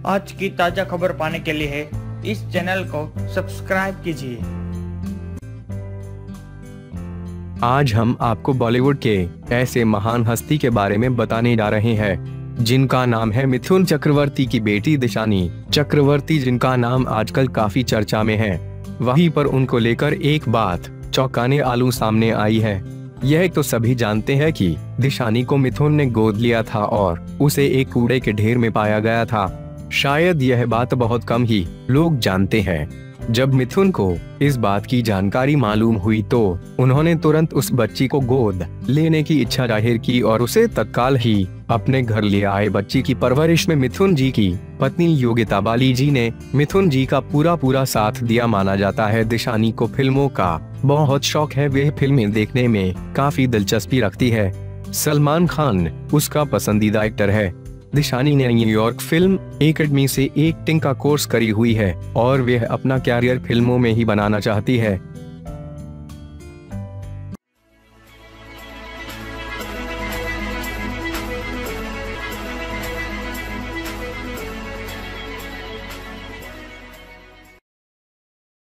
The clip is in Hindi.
आज की ताजा खबर पाने के लिए इस चैनल को सब्सक्राइब कीजिए। आज हम आपको बॉलीवुड के ऐसे महान हस्ती के बारे में बताने जा रहे हैं जिनका नाम है मिथुन चक्रवर्ती की बेटी दिशानी चक्रवर्ती, जिनका नाम आजकल काफी चर्चा में है। वहीं पर उनको लेकर एक बात चौंकाने आलू सामने आई है। यह तो सभी जानते हैं कि दिशानी को मिथुन ने गोद लिया था और उसे एक कूड़े के ढेर में पाया गया था। शायद यह बात बहुत कम ही लोग जानते हैं। जब मिथुन को इस बात की जानकारी मालूम हुई तो उन्होंने तुरंत उस बच्ची को गोद लेने की इच्छा जाहिर की और उसे तत्काल ही अपने घर ले आए। बच्ची की परवरिश में मिथुन जी की पत्नी योगिता बाली जी ने मिथुन जी का पूरा साथ दिया माना जाता है। दिशानी को फिल्मों का बहुत शौक है, वह फिल्में देखने में काफी दिलचस्पी रखती है। सलमान खान उसका पसंदीदा एक्टर है। दिशानी ने न्यूयॉर्क फिल्म एकेडमी से एक्टिंग का कोर्स करी हुई है और वह अपना कैरियर फिल्मों में ही बनाना चाहती है।